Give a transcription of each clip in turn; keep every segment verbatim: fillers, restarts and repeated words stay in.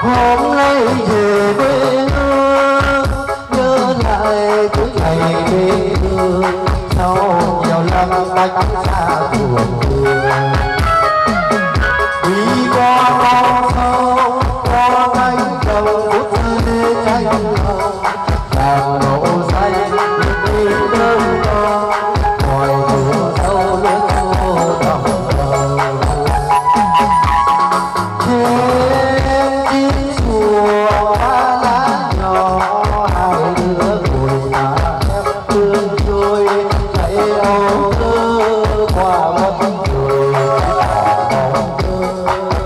hôm nay về quê hương nhớ lại cuối ngày quê hương sau nhiều năm cách xa buồn thương đi qua con sông qua cánh đồng phút giây cháy lòng làm nổ xanh đi đơn con ngoài cửa sâu nước khô tầm đầu trên chín chùa lá nhỏ hai đứa ngồi ngả em thương trôi thấy âu cơ qua mất người bóng cơ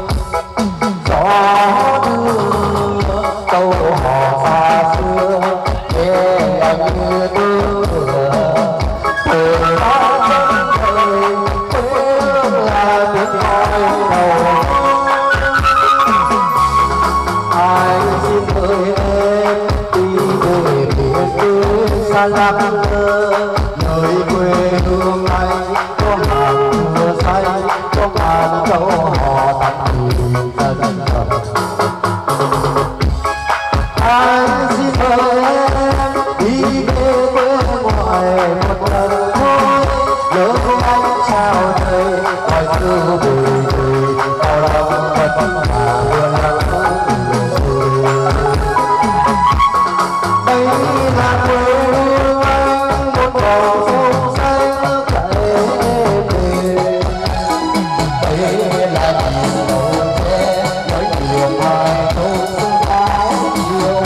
gió đưa câu hò xa xưa nghe em như đưa từ đó đến thời quê hương là tiếng nói đầu ai xin mời em đi về phía phương xa lắm nơi quê hương anh có hàng mưa xanh có ngàn câu hò tặng tình thân thầm anh xin mời em đi về quê ngoài một lần thôi nhớ anh chào đời hỏi xưa bùi bùi bao lòng vẫn là hương lắm đây là quê hương anh một bầu sông xanh nước chảy về đây là tình đầu tre nói chuyện hai câu xung ái yêu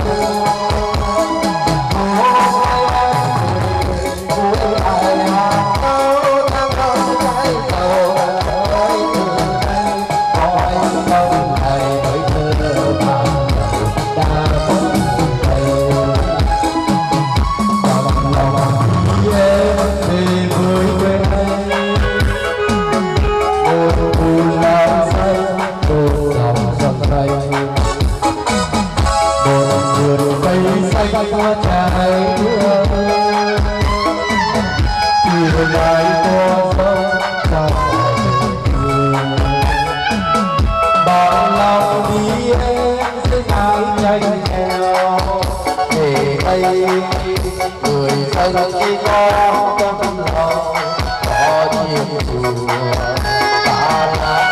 qua trái mưa chiều mai có sông trong bao lòng đi em sẽ ngại tranh theo để đây người dân chỉ có tâm lòng có chiều chùa ta lá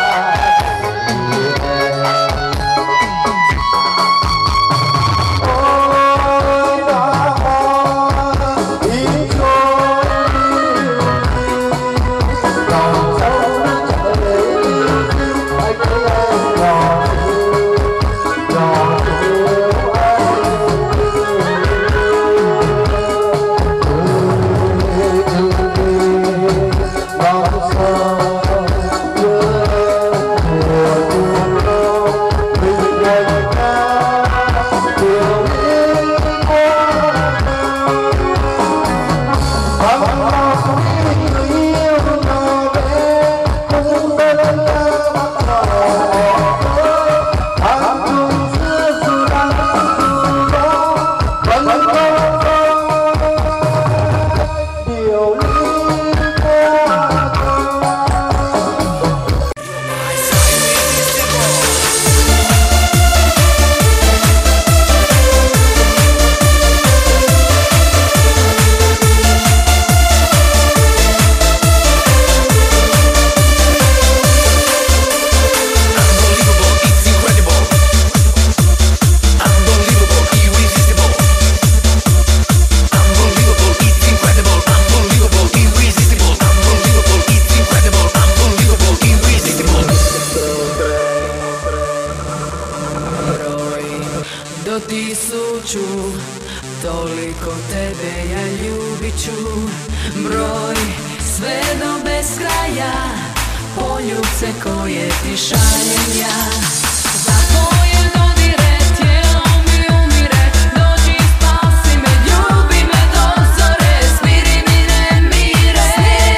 toliko tebe ja ljubit ću, broj sve do beskraja, poljubce koje ti šaljem ja. Za tvoje dodire tijelo mi umire, dođi spasi me, ljubi me do zore, smiri mi nemire,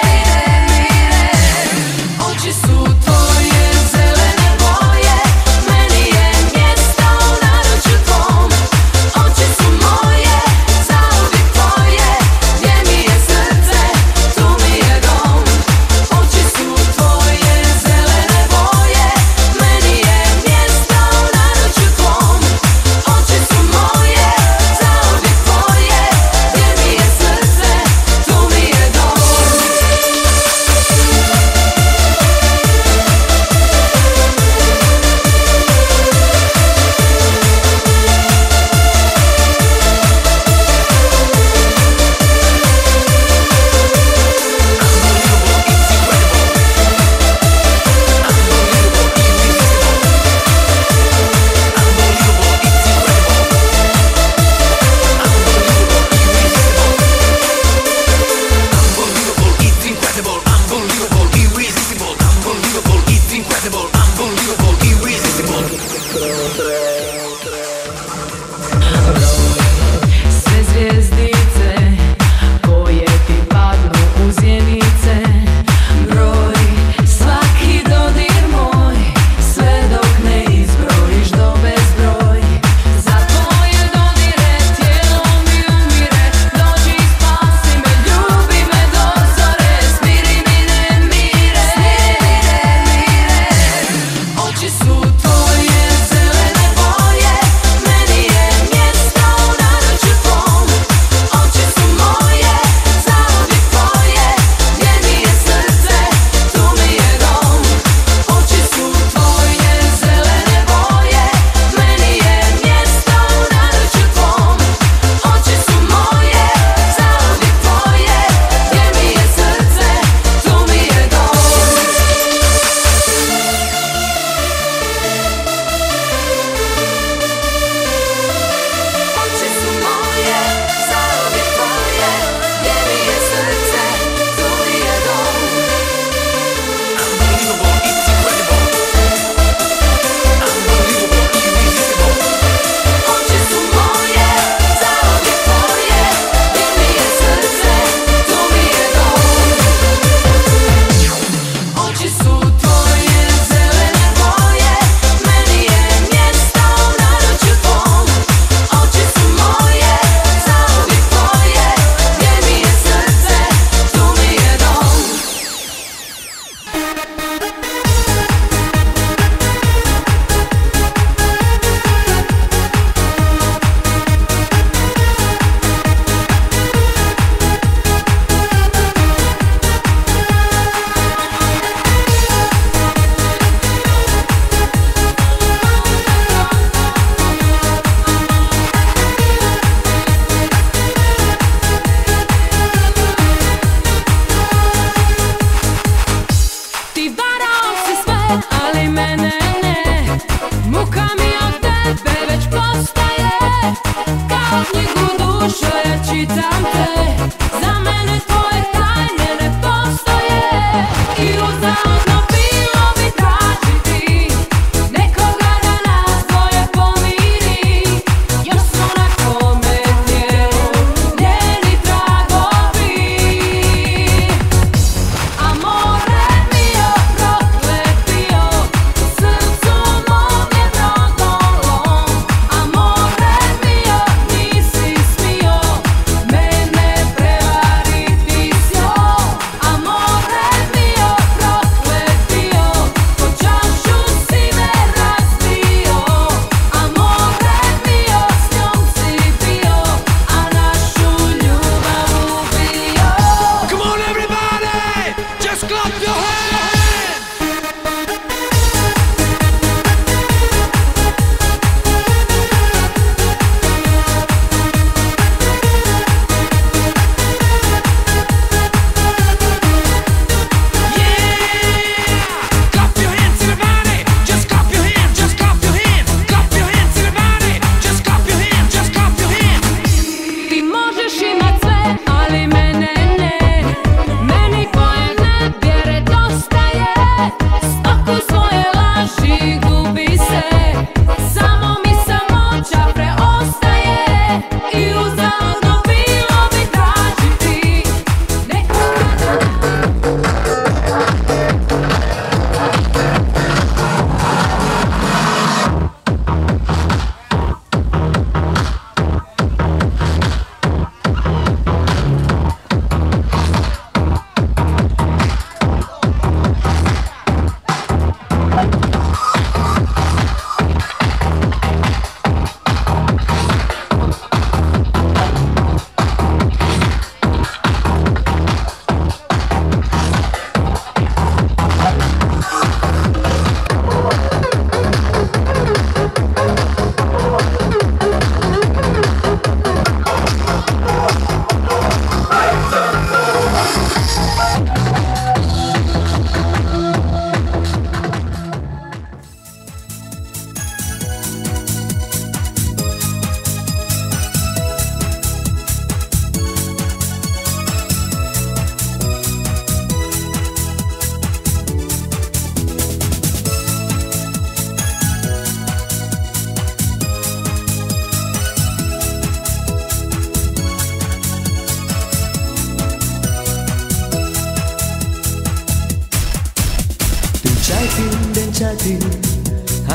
oči su tvoje zelene boje, meni je mjesto u naručju tvom, oči su moje, zauvijek tvoje, gdje mi je srce, tu mi je dom, oči su tvoje zelene boje, meni je Sve zvijezdice koje ti padnu u zjenice, broj svaki dodir moj, sve dok ne izbrojiš do bezbroj. Za tvoje dodire tijelo mi umire, dođi spasi me, ljubi me do zore, smiri mi nemire, smiri mi nemire. Oči su tvoje zelene boje,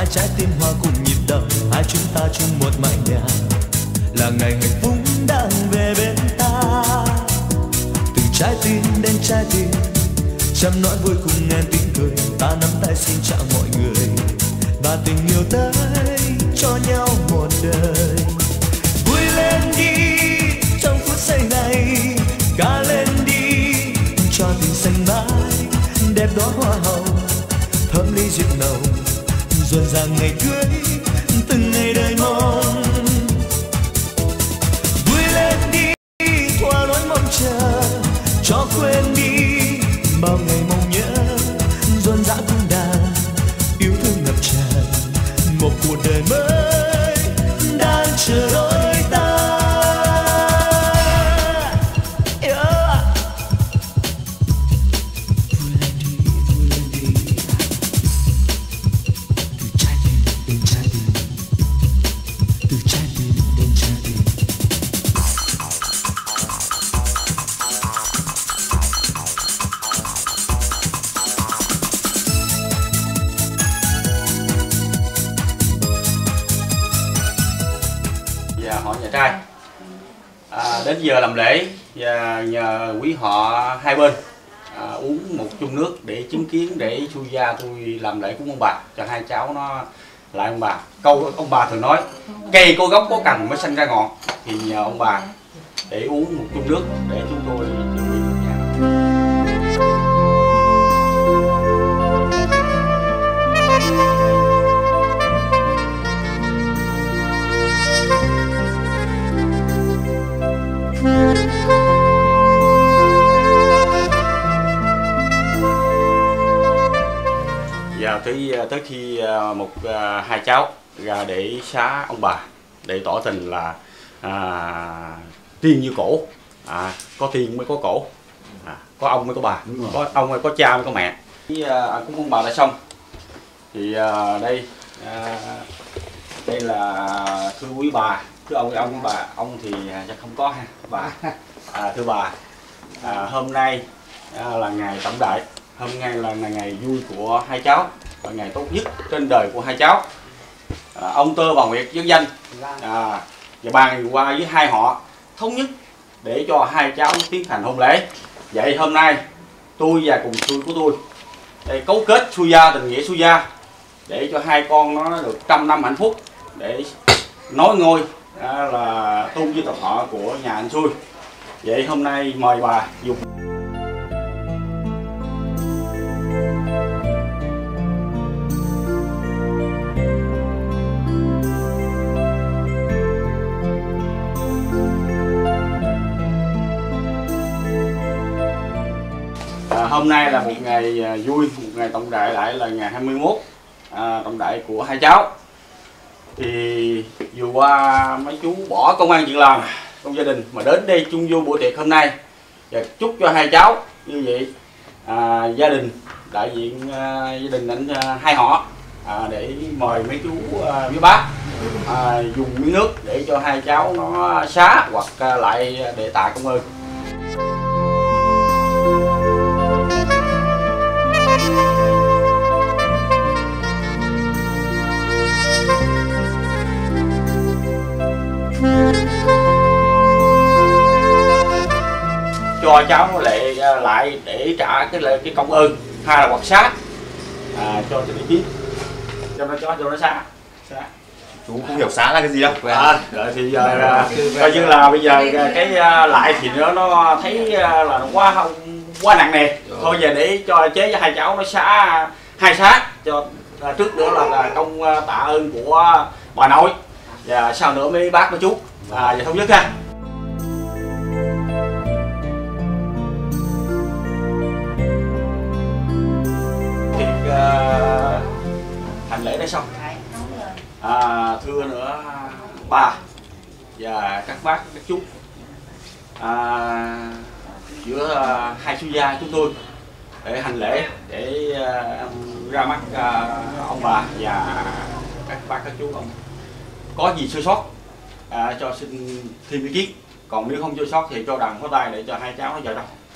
hai trái tim hoa cùng nhịp đập, hai chúng ta chung một mái nhà, là ngày hạnh phúc đang về bên ta. Từ trái tim đến trái tim, trăm nỗi vui cùng ngàn tiếng cười, ta nắm tay xin chào mọi người và tình yêu tới cho nhau một đời. Vui lên đi trong phút giây này, ca lên đi cho tình xanh mãi, đẹp đóa hoa hồng thơm ly rượu nồng, rộn ràng ngày cưới từng ngày đời mong. Vui lên đi thoa nỗi mong chờ, cho quên đi bao ngày mong nhớ, rộn rã cung đàn yêu thương ngập tràn, một cuộc đời mới đang chờ đôi ta. Họ nhà trai à, đến giờ làm lễ và nhờ quý họ hai bên à, uống một chung nước để chứng kiến, để xui gia tôi làm lễ cúng ông bà cho hai cháu nó lại ông bà. Câu ông bà thường nói cây có gốc có cành mới sinh ra ngọn, thì nhờ ông bà để uống một chung nước để chúng tôi chuẩn bị một nhà. Và tới tới khi một hai cháu ra để xá ông bà để tỏ tình là à, tiên như cổ, à, có tiên mới có cổ, à, có ông mới có bà, có ông mới có cha mới có mẹ. Khi à, cúng ông bà đã xong thì à, đây à, đây là thưa quý bà, thưa ông ông bà, ông thì chắc không có ha bà. À, thưa bà, à, hôm nay à, là ngày tổng đại, hôm nay là, là ngày vui của hai cháu, là ngày tốt nhất trên đời của hai cháu. À, ông Tơ bà Nguyệt dân danh à, và bàn qua với hai họ thống nhất để cho hai cháu tiến hành hôn lễ. Vậy hôm nay tôi và cùng xui của tôi đây cấu kết xui gia, tình nghĩa xui gia để cho hai con nó được trăm năm hạnh phúc, để nói ngôi à, là tôn với tộc họ của nhà anh xui. Vậy hôm nay mời bà dùng à, hôm nay là một ngày vui, một ngày trọng đại, lại là ngày hai mươi mốt à, trọng đại của hai cháu. Thì vừa qua mấy chú bỏ công ăn chuyện làm trong gia đình mà đến đây chung vui buổi tiệc hôm nay, và chúc cho hai cháu như vậy à, gia đình đại diện à, gia đình anh à, hai họ à, để mời mấy chú à, với bác à, dùng miếng nước để cho hai cháu nó xá hoặc à, lại để tạ công ơn. Cho cháu nó lại lại để trả cái cái công ơn, hay là hoặc xá à, cho cho nó biết, cho nó cho cho nó xá. Xá. Chú không hiểu xá là cái gì đâu. À, rồi thì giờ coi như là bây giờ cái lại thì nó nó thấy là nó quá quá nặng nề. Thôi giờ để cho chế cho hai cháu nó xá hai xá cho à, trước nữa là, là công tạ ơn của bà nội, và sau nữa mấy bác mấy chú à, và thống nhất ha. Thì uh, hành lễ đã xong. À, thưa nữa bà và các bác các chú à, giữa uh, hai sư gia chúng tôi để hành lễ, để uh, ra mắt uh, ông bà và các bác các chú ông có gì sơ sót à, cho xin thêm ý kiến, còn nếu không sơ sót thì cho đàn pháo tay để cho hai cháu nó vào trong.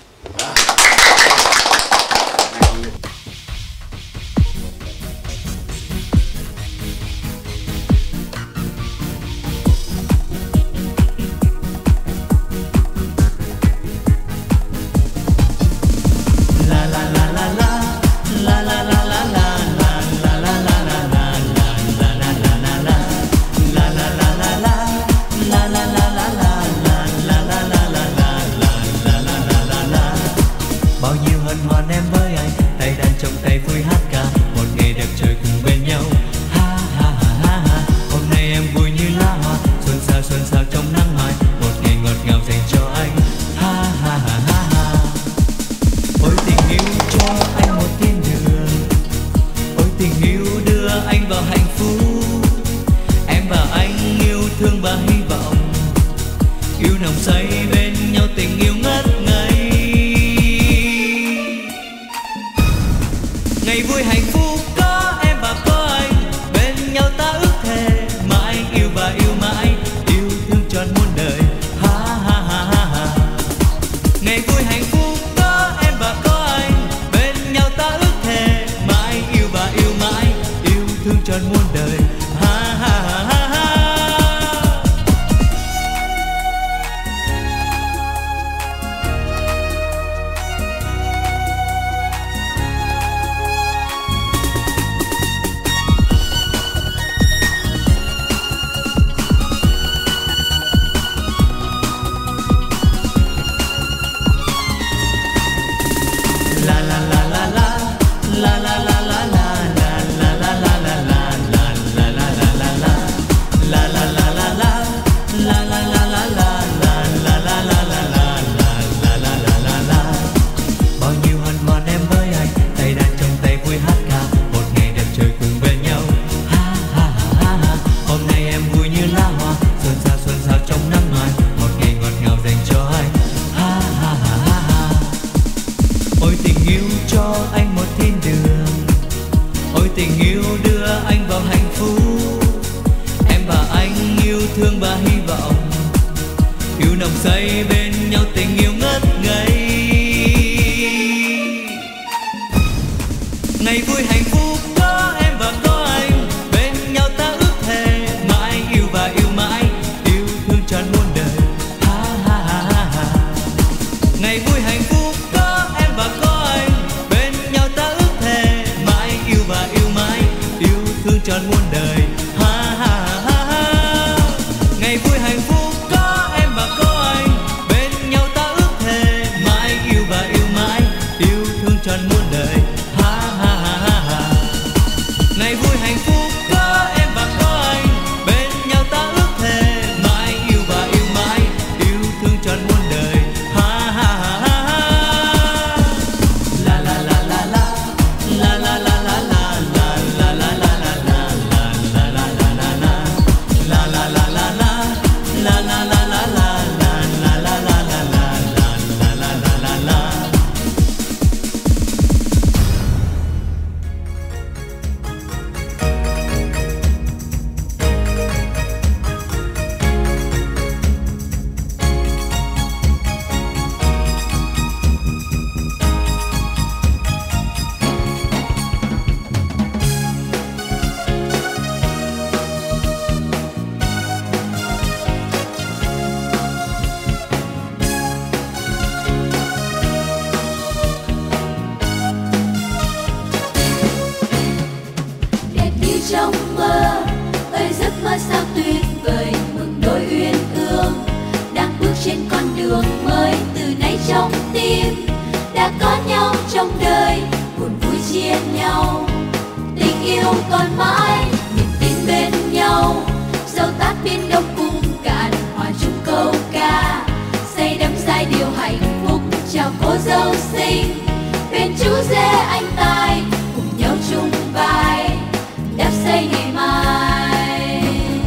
thương và hy vọng, yêu nồng say bên nhau tình yêu ngất ngây. Ngày vui hạnh phúc có em và có anh, bên nhau ta ước thề mãi yêu và yêu mãi, yêu thương trọn muôn đời. Ha ha ha ha. Ngày vui hạnh phúc có em và có anh, bên nhau ta ước thề mãi yêu và yêu mãi, yêu thương trọn muôn đời. Ha ha ha ha. Ngày vui hạnh phúc có em và có anh, bên nhau ta ước thề mãi yêu và yêu mãi, yêu thương trọn muôn đời. Ngày vui hạnh phúc có em và có anh, bên nhau ta ước thề mãi yêu và yêu mãi, yêu thương trọn muôn đời. Ha ha ha ha. La la la la la, la la la la la, la la la la la la, la la la la la la, la la la la la, la la la la la, la la la la la, la la la la la. Đẹp như trong mơ, ơi giấc mơ sao tuyệt vời, mừng đôi uyên ương đang bước trên con đường mới. Từ nay trong tim đã có nhau trong đời, buồn vui chia nhau, tình yêu còn mãi, niềm tin bên nhau. Dẫu tát biển đông cung cạn, hòa chung câu ca, say đắm giai điệu hạnh phúc chào cô dâu xinh. Bên chú rể anh tài cùng nhau chung vai, đắp xây ngày mai.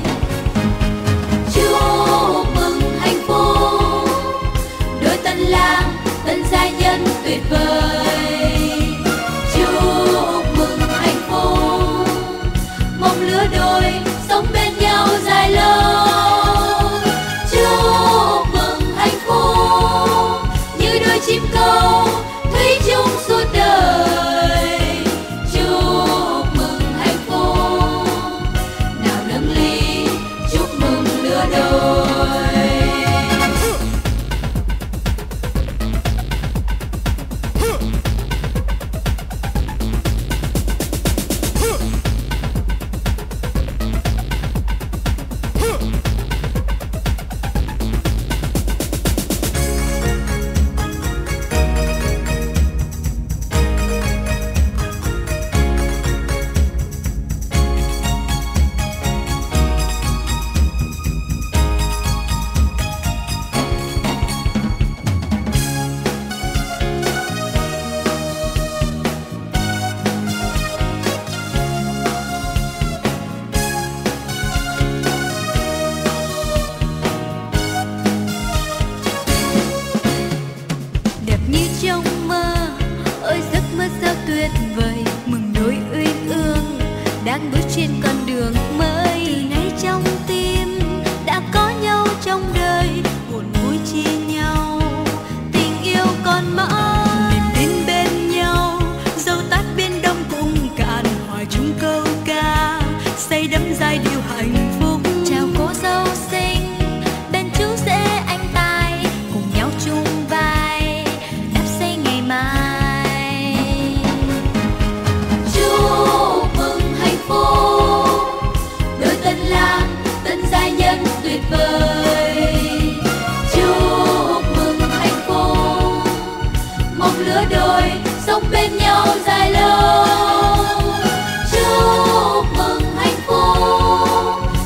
Chúc mừng hạnh phúc đôi tân lang tân gia nhân tuyệt vời. Chúc mừng hạnh phúc mong lứa đôi sống bên nhau dài lâu. Chúc mừng hạnh phúc như đôi chim câu thủy chung suốt đời. Chúc mừng hạnh phúc nào nâng ly chúc mừng lứa đôi. Đẹp như trong mơ, ơi giấc mơ sao tuyệt vời, mừng đôi uyên ương đang bước trên con đường mới. Từ nay trong tim đã có nhau trong đời, buồn vui chia nhau, tình yêu còn mãi, niềm tin bên nhau. Dẫu tát biển đông cũng cạn, hòa chung câu ca, say đắm giai điệu hạnh phúc chào cô dâu xinh. Bên chú rể anh tài cùng nhau chung vai, đắp xây ngày mai. Chúc mừng hạnh phúc đôi tân lang tân gia nhân tuyệt vời. Chúc mừng hạnh phúc mong lứa đôi sống bên nhau dài lâu. Chúc mừng hạnh phúc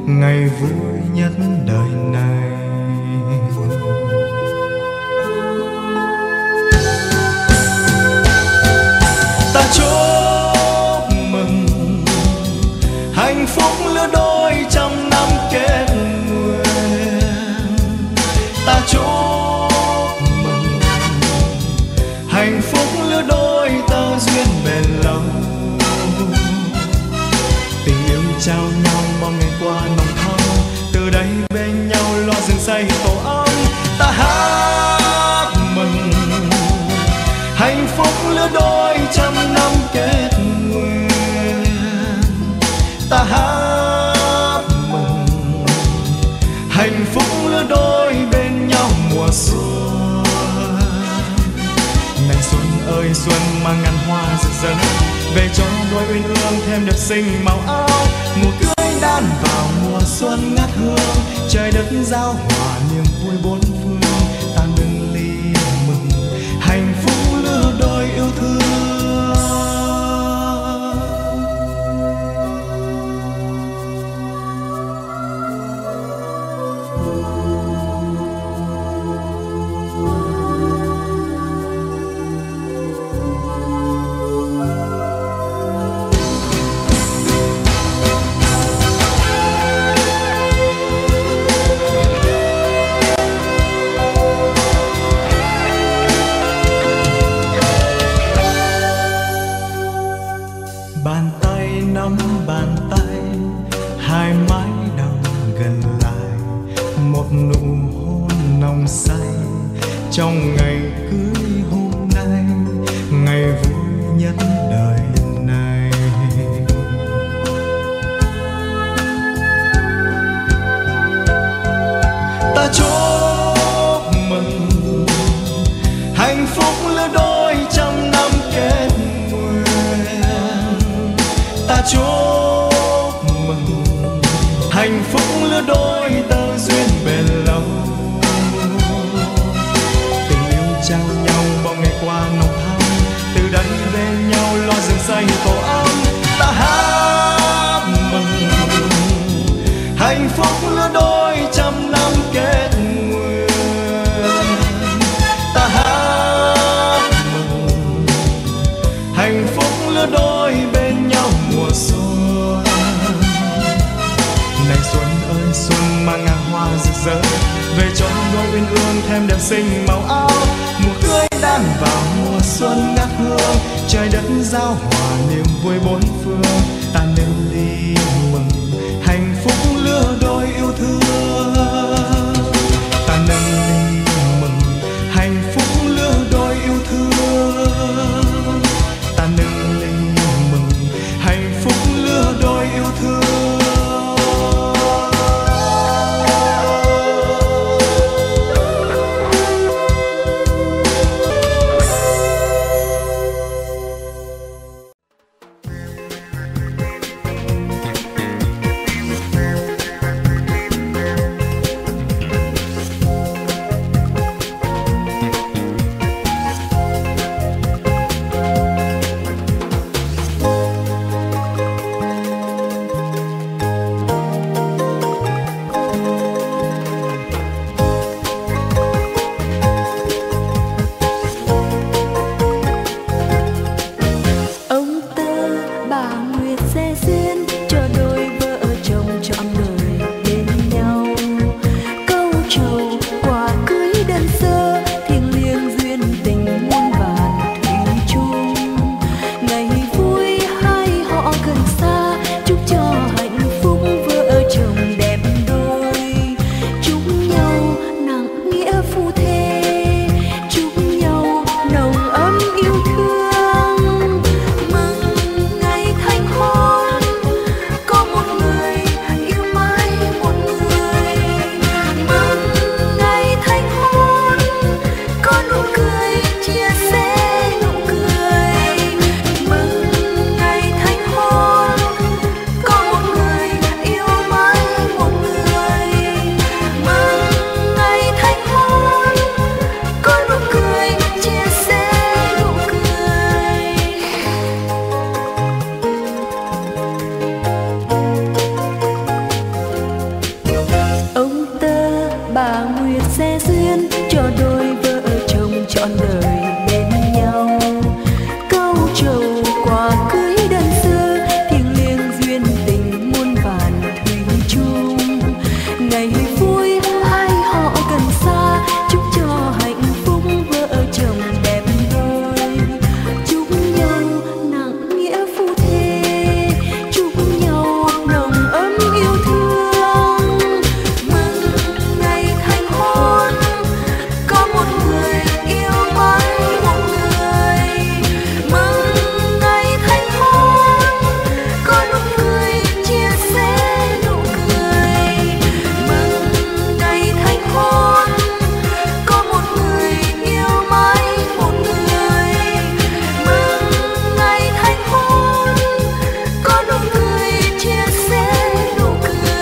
ngày vui nhất đời này. Ta chúc mừng hạnh phúc lứa đôi trăm năm kết nguyện. Ta chúc mừng hạnh phúc lứa đôi tơ duyên bền lâu. Tình yêu trao nhau bao ngày qua nồng thắm, từ đây bên nhau lo rừng xây tổ ấm. Ta hát mừng hạnh phúc lứa đôi trăm năm kết nguyện. Ta hát mừng hạnh phúc lứa đôi bên nhau mùa xuân. Này xuân ơi xuân mang ngàn hoa rực rỡ, về cho đôi uyên ương thêm đẹp xinh màu áo. Mùa cưới đan vào mùa xuân ngát hương, trời đất giao hòa niềm vui bốn phương. Ta nâng ly mừng hạnh phúc lứa đôi yêu thương. Bàn tay nắm bàn tay, hai mái đầu gần lại, một nụ hôn nồng say trong ngày cưới hôm nay, ngày vui nhất đời này. Ta chúc mừng hạnh phúc lứa đôi trăm năm kết. Ta chúc mừng hạnh phúc lứa đôi tơ duyên bền lâu. Tình yêu trao nhau bao ngày qua nồng thắm, từ đây bên nhau lo rừng xây tổ ấm. Ta hát mừng hạnh phúc lứa đôi trăm năm kết nguyện. Ta hát mừng hạnh phúc lứa đôi bên nhau mùa xuân. Này xuân ơi xuân mang ngàn hoa rực rỡ, về cho đôi uyên ương thêm đẹp xinh màu áo. Mùa cưới đan vào mùa xuân ngát hương, trời đất giao hòa niềm vui bốn phương. Ta nâng ly mừng hạnh phúc lứa đôi yêu thương. Ta nâng ly mừng hạnh phúc lứa đôi yêu thương. Ta nâng ly mừng hạnh phúc lứa đôi yêu thương. ngày vui hai họ gần xa, chúc cho hạnh phúc vợ chồng đẹp đôi, chúc nhau nặng nghĩa phu thê, chúc nhau nồng ấm yêu thương. Mừng ngày thành hôn, có một người yêu mãi một người. Mừng ngày thành hôn, có nụ cười chia sẻ nụ cười. Mừng ngày thành hôn, có một người yêu mãi một người. Mừng ngày thành hôn, có nụ cười chia sẻ nụ cười.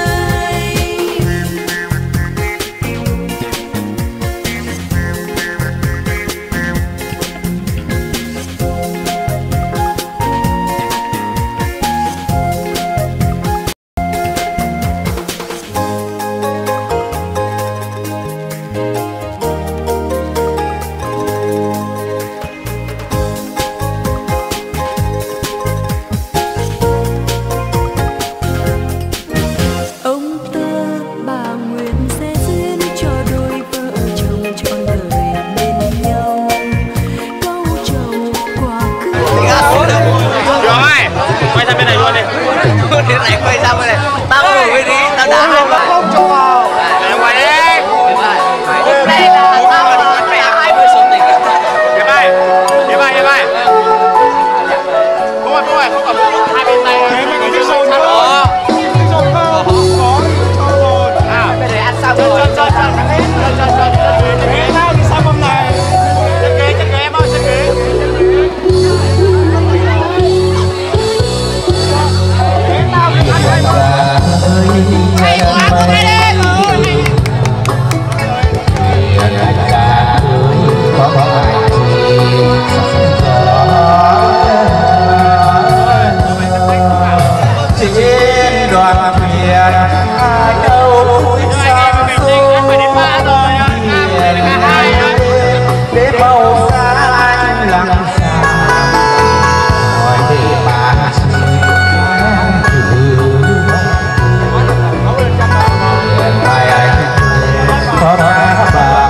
Ông tơ bà nguyện sẽ duyên cho đôi vợ chồng trọn đời bên nhau. Câu trầu quả cưới. Trường ơi, quay sang bên này luôn đi. Đến này quay sang bên này. Tao ngồi bên đi, tao đã hai vợ. Này quay đi. Hôm nay là tao và con mẹ hai mươi sống tình. Hiệp ơi, Hiệp ơi, Hiệp ơi. Không phải, không phải, không phải. Hai bên tay. Thế mới có chiếc sâu nữa. Có. À, bên này ăn xong rồi. Chân, chân, chân, chân, chân, chân, chân, chân, chân, ghế nào đi sang mâm này. Chân ghế, chân ghế em ơi, chân ghế. Hay quá, cô nghe đi. trên đoàn thuyền ai đâu vui xa xôi để màu xanh lặng xa hỏi về bà bài anh có ba bà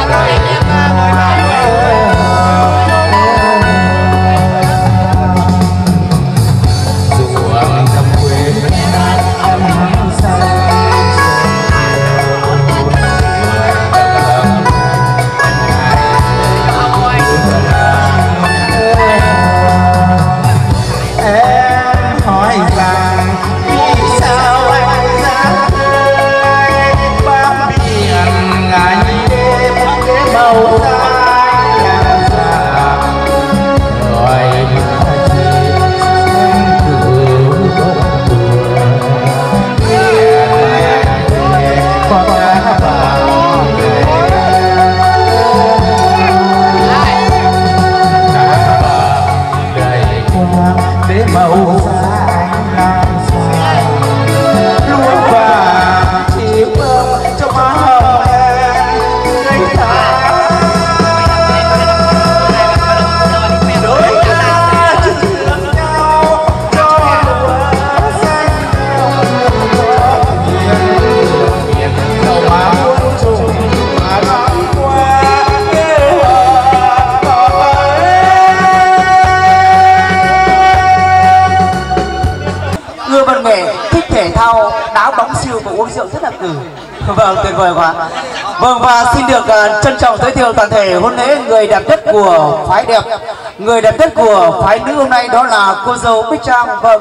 Vâng, tuyệt vời quá. Vâng, và xin được uh, trân trọng giới thiệu toàn thể hôn lễ người đẹp nhất của phái đẹp, người đẹp nhất của phái nữ hôm nay đó là cô dâu Bích Trang. Vâng,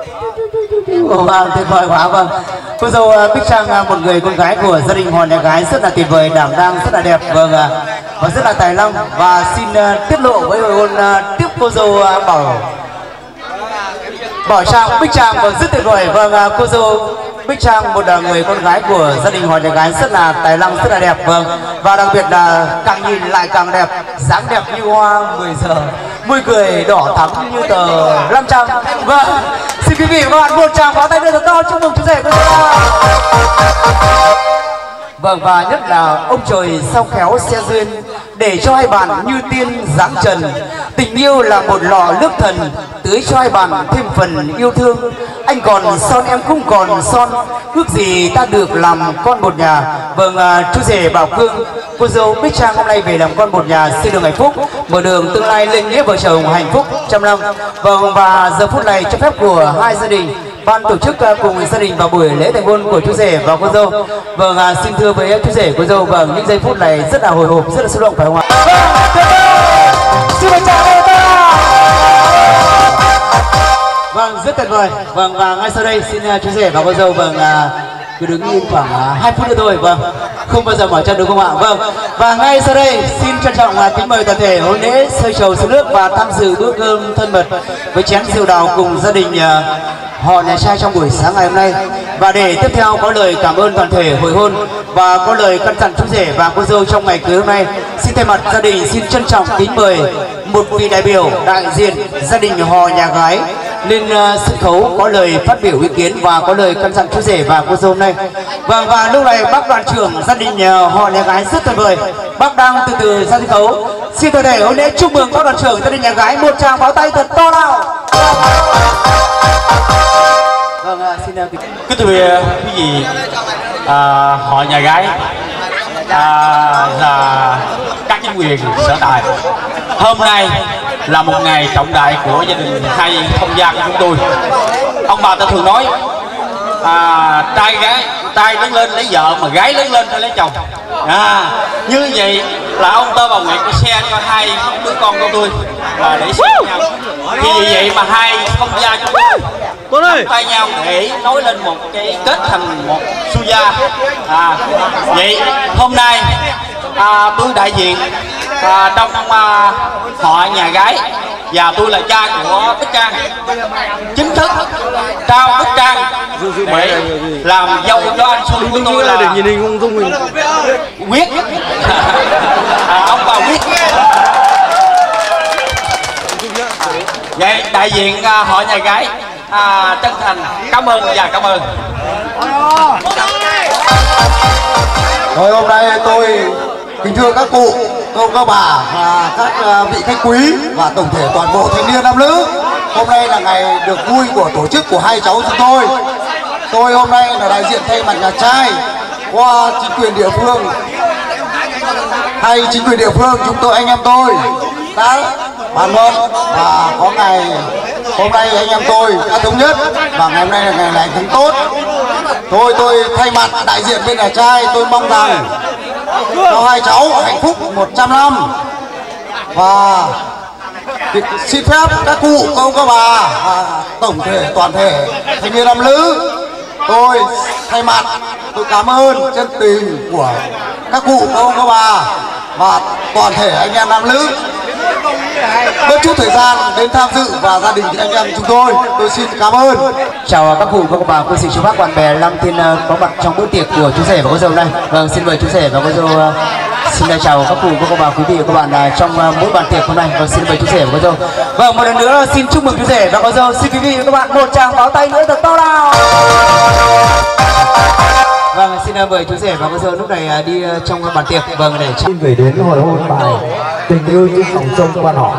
vâng, tuyệt vời quá. Vâng, cô dâu uh, Bích Trang, uh, một người con gái của gia đình họ nhà gái rất là tuyệt vời, đảm đang rất là đẹp. Vâng, uh, và rất là tài năng. Và xin uh, tiết lộ với hồi hôn uh, tiếp cô dâu uh, Bảo Bảo Trang Bích Trang. Vâng, rất tuyệt vời. Vâng, uh, cô dâu Bích Trang, một người con gái của gia đình họ nhà gái rất là tài năng, rất là đẹp. Vâng, và đặc biệt là càng nhìn lại càng đẹp, dáng đẹp như hoa mười giờ, môi cười đỏ thắm như tờ năm trăm. Vâng, xin quý vị và các bạn một tràng pháo tay đưa thật to chúc mừng chú rể của chúng ta. Vâng, và nhất là ông trời sao khéo xe duyên để cho hai bạn như tiên dáng trần, Tình yêu là một lò nước thần, tưới cho hai bạn thêm phần yêu thương. Anh còn son em cũng còn son, ước gì ta được làm con một nhà. Vâng, chú rể Bảo Cương, cô dâu Bích Trang hôm nay về làm con một nhà, xin đường hạnh phúc, mở đường tương lai lên nghĩa vợ chồng hạnh phúc trăm năm. Vâng, và giờ phút này cho phép của hai gia đình, ban tổ chức cùng gia đình vào buổi lễ thành hôn của chú rể và cô dâu. Vâng, à, xin thưa với chú rể cô dâu, vâng, những giây phút này rất là hồi hộp, rất là xúc động phải không ạ? Xin chào cô ta. Vâng, rất tuyệt vời. Vâng, và ngay sau đây xin chú rể và cô dâu vâng à, cứ đứng yên khoảng uh, hai phút nữa thôi. Vâng, không bao giờ mở chân được không ạ? Vâng, và ngay sau đây xin trân trọng uh, kính mời toàn thể hôn lễ sơi trầu xuống nước và tham dự bữa cơm thân mật với chén rượu đào cùng gia đình uh, họ nhà trai trong buổi sáng ngày hôm nay. Và để tiếp theo có lời cảm ơn toàn thể hội hôn và có lời căn dặn chú rể và cô dâu trong ngày cưới hôm nay, xin thay mặt gia đình xin trân trọng kính mời một vị đại biểu đại diện gia đình họ nhà gái lên uh, sân khấu có lời phát biểu ý kiến và có lời căn dặn chú rể và cô dâu hôm nay. Vâng, và lúc này bác đoàn trưởng gia đình uh, họ nhà gái rất tuyệt vời, bác đang từ từ ra sân khấu. Xin toàn thể hôn lễ chúc mừng bác đoàn trưởng gia đình nhà gái một tràng pháo tay thật to nào. Vâng, uh, xin uh, kính thưa quý vị, à, họ nhà gái à, là các chính quyền sở tại, hôm nay là một ngày trọng đại của gia đình hai không gia của chúng tôi. Ông bà ta thường nói à, trai gái trai lớn lên lấy vợ mà gái lớn lên phải lấy chồng. À, như vậy là ông Tơ Bà Nguyệt có xe cho hai đứa con của tôi là để xe nhau. Thì vì vậy mà hai không gia chúng tôi nắm tay nhau để nói lên một cái kết thành một su gia. À, vậy hôm nay à, tôi đại diện à, trong à, họ nhà gái và tôi là cha của Bích Trang chính thức trao Bích Trang để làm dâu cho anh Xuân của tôi là Quyết. À, ông bà Quyết. Vậy đại diện à, họ nhà gái à, chân thành cảm ơn và cảm ơn. Rồi hôm nay tôi kính thưa các cụ, ông các bà và các vị khách quý và tổng thể toàn bộ thanh niên nam nữ, hôm nay là ngày được vui của tổ chức của hai cháu chúng tôi. Tôi hôm nay là đại diện thay mặt nhà trai qua chính quyền địa phương, hay chính quyền địa phương chúng tôi, anh em tôi đã bàn luận và có ngày hôm nay anh em tôi đã thống nhất và ngày hôm nay là ngày lành tháng tốt. Thôi tôi thay mặt đại diện bên nhà trai tôi mong rằng cho hai cháu hạnh phúc một trăm năm và xin phép các cụ, các ông, các bà và tổng thể toàn thể thanh niên nam nữ, tôi thay mặt tôi cảm ơn chân tình của các cụ, các ông, các bà và toàn thể anh em nam nữ bớt chút thời gian đến tham dự và gia đình anh em chúng tôi, tôi xin cảm ơn. Chào các cụ, các bà, cô dì chú bác, bạn bè Lam Thiên uh, có mặt trong bữa tiệc của chú rể và cô dâu đây. Vâng, xin mời chú rể và cô dâu uh, xin uh, chào các cụ, các bà, quý vị và các bạn uh, trong uh, mỗi bàn tiệc hôm nay. Vâng, xin mời chú rể và cô dâu. Vâng, một lần nữa xin chúc mừng chú rể và cô dâu. Xin quý vị và các bạn một tràng pháo tay nữa thật to nào. Vâng, xin uh, mời chú rể và cô dâu lúc này uh, đi uh, trong bàn tiệc. Vâng, để xin gửi đến hồi hôn bài Tình yêu trên sóng sông Quan Họ.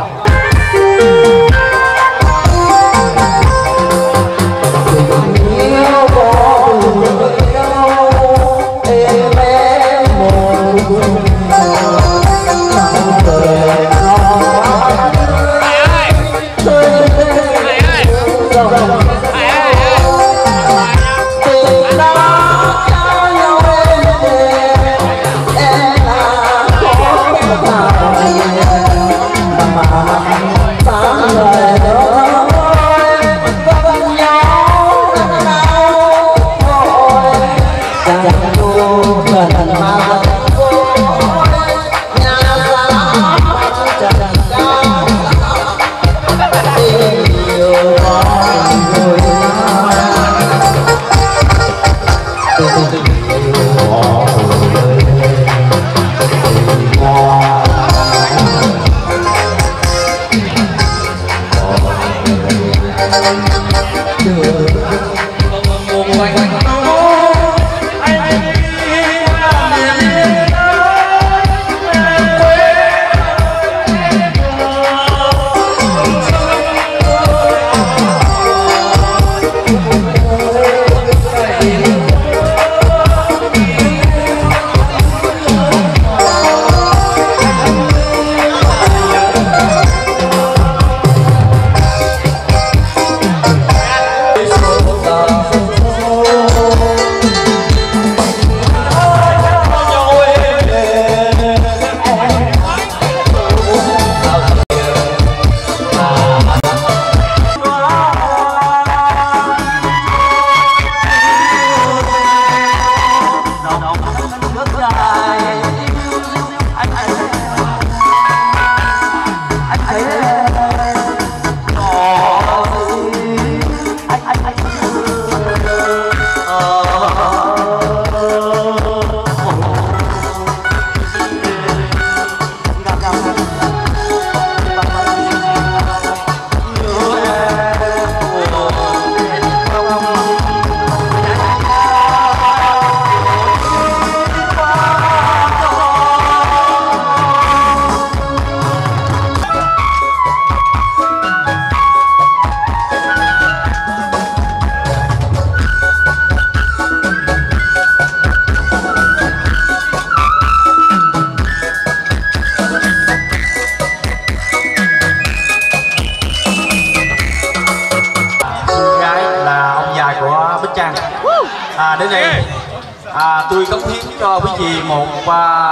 À, tôi cống hiến cho quý vị một à,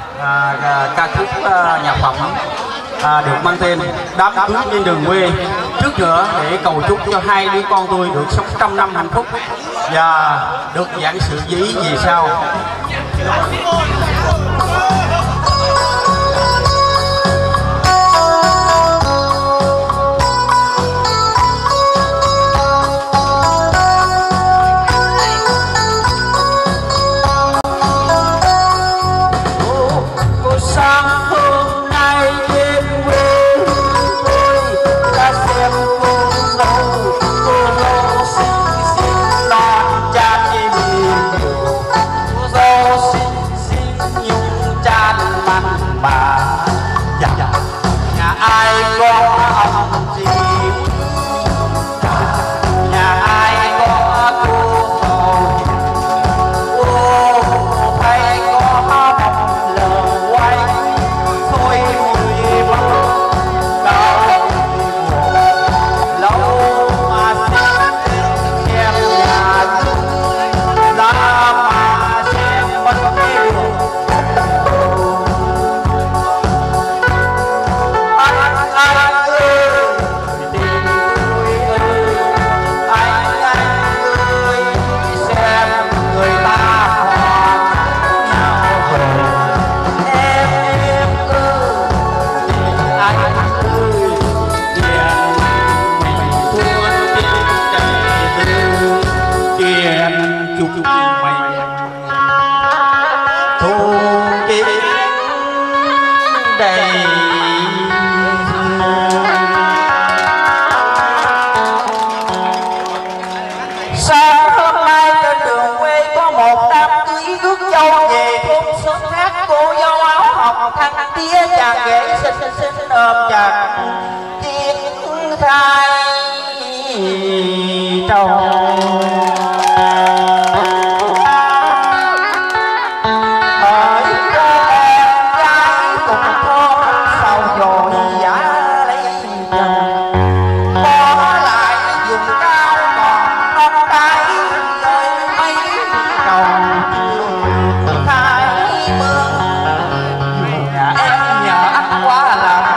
à, à, ca khúc à, nhạc phẩm à, được mang tên Đám cưới trên đường quê. Trước nữa để cầu chúc cho hai đứa con tôi được sống trăm năm hạnh phúc và được giảng sự dí về sau.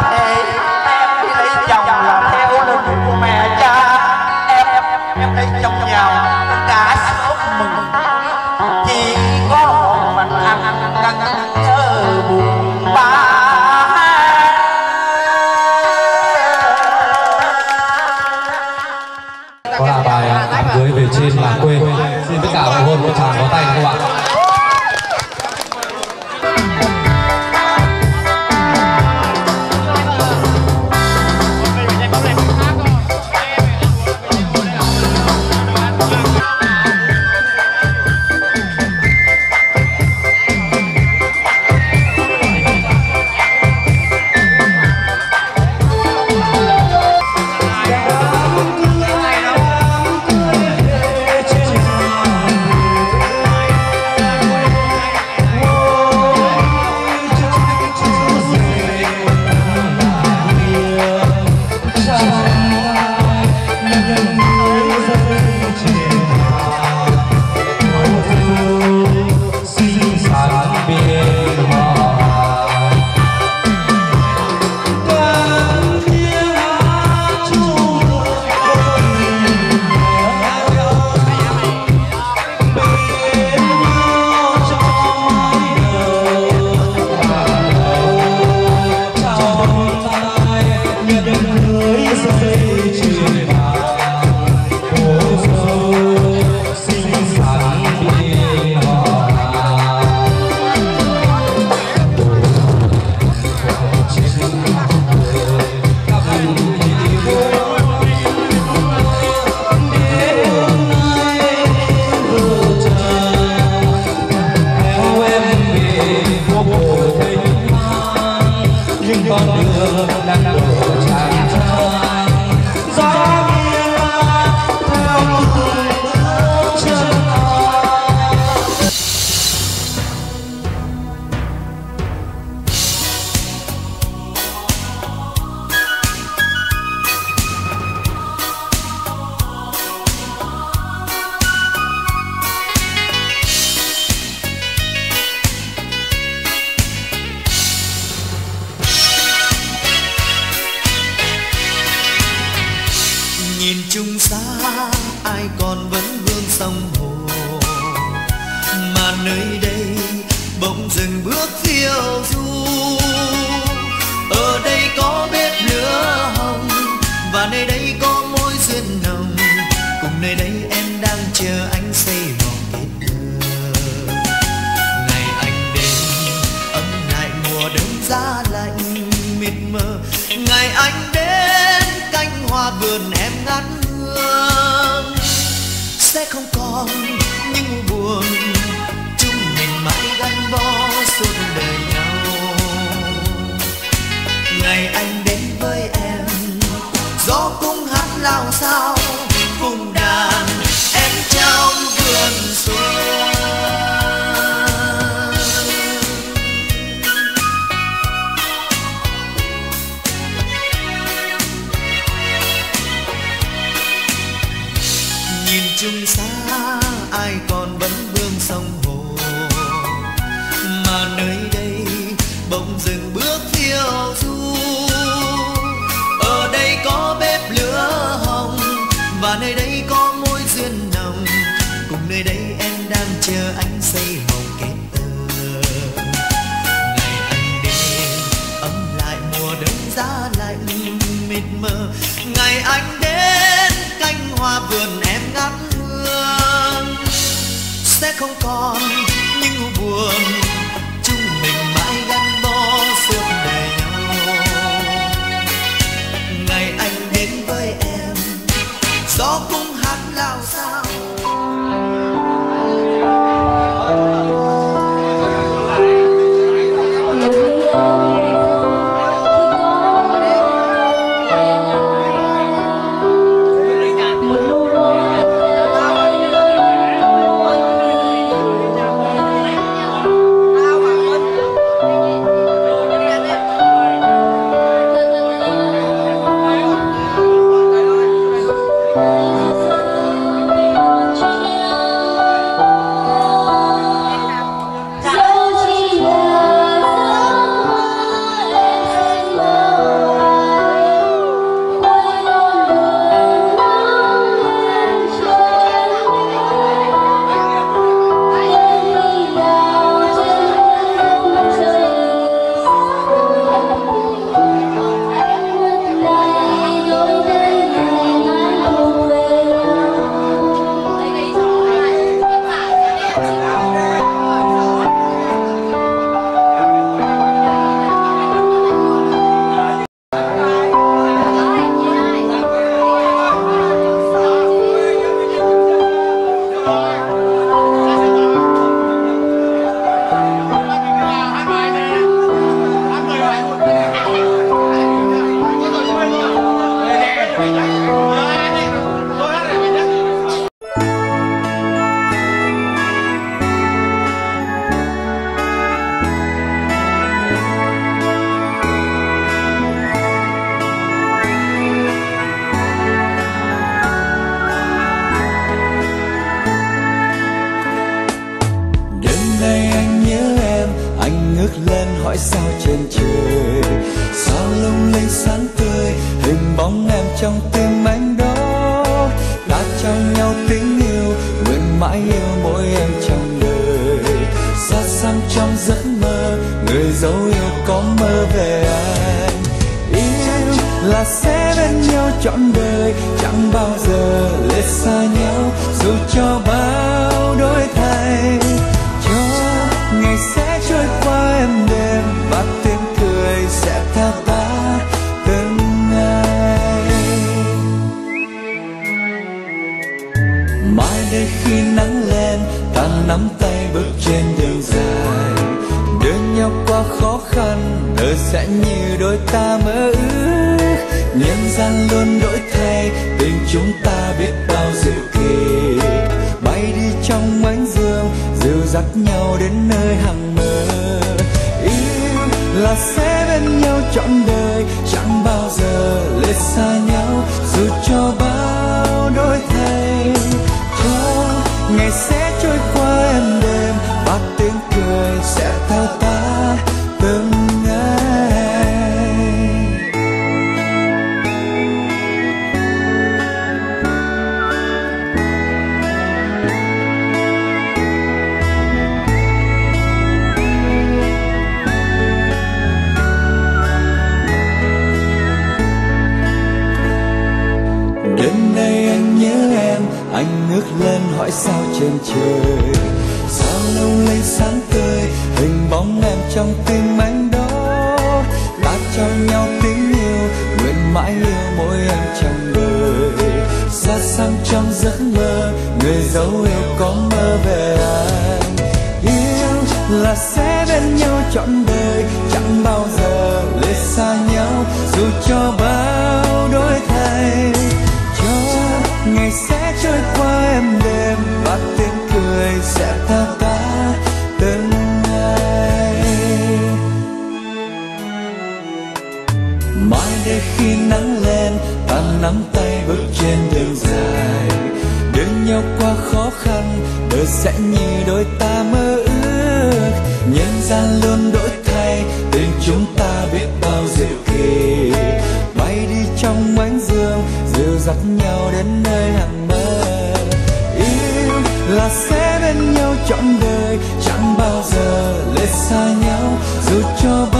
Em thấy mà nơi đây bỗng dừng bước phiêu du. Ở đây có bếp lửa hồng và nơi đây có mối duyên nồng, cùng nơi đây em đang chờ anh xây vòng kết thơ. Ngày anh đến ấm lại mùa đông giá lạnh mịt mờ, ngày anh đến cánh hoa vườn em ngát hương. Sẽ không còn những buồn, chúng mình mãi gắn bó suốt đời nhau. Ngày anh đến với em, gió cũng hát lao sao cùng đàn em trong vườn xuân. Nhìn chung xa ai còn vẫn vương sông hồ, mà nơi đây bỗng dừng bước phiêu du. Ở đây có bếp lửa hồng và nơi đây có mối duyên nồng, cùng nơi đây em đang chờ anh xây vòng kết tơ. Ngày anh đến ấm lại mùa đông giá lạnh mịt mờ, ngày anh đến cánh hoa vườn em ngát hương. Sẽ không còn những buồn, chúng mình mãi gắn bó suốt đời nhau. Ngày anh đến với em, gió cũng hát lao sao. hỏi sao trên trời sao lung linh sáng tươi, hình bóng em trong tim anh đó đã trao nhau tình yêu, nguyện mãi yêu mỗi em trong đời. Xa xăm trong giấc mơ, người dấu yêu có mơ về anh. Yêu là sẽ bên nhau trọn đời, chẳng bao giờ lìa xa nhau, dù cho bao đổi thay. Cho ngày sẽ trôi qua em đêm, và tiếng cười sẽ theo ta từng ngày. Mai đây khi nắng lên, ta nắm tay bước trên đường dài, đưa nhau qua khó khăn, đời sẽ như đôi ta mơ ước. Nhân gian luôn đổi thay, tình chúng ta biết bao diệu kỳ, bay đi trong ánh dương, dìu dắt nhau đến nơi hằng mơ. Yêu là sẽ bên nhau trọn đời, chẳng bao giờ lìa xa nhau, dù cho bao đổi thay. Cho ngày sẽ trôi qua em đêm, và tiếng cười sẽ theo ta từng ngày. dõi sao trên trời. Sao lung linh sáng tươi hình bóng em trong tim anh đó. Ta cho nhau tiếng yêu nguyện mãi yêu mỗi em trong đời. Xa xăm trong giấc mơ người dấu yêu có mơ về anh. Yêu là sẽ bên nhau trọn đời, chẳng bao giờ lìa xa nhau dù cho bao đổi thay. Cho ngày sẽ trôi qua em đêm và tiếng cười sẽ theo ta từng ngày. Mai đây khi nắng lên ta nắm tay bước trên đường dài, đưa nhau qua khó khăn đời sẽ như đôi ta mơ ước. Nhân gian luôn đổi thay tình chúng ta biết bao diệu kỳ, bay đi trong ánh dương dìu dắt nhau đến nơi hàng mơ. Yêu là sẽ bên nhau trọn đời, chẳng bao giờ lìa xa nhau dù cho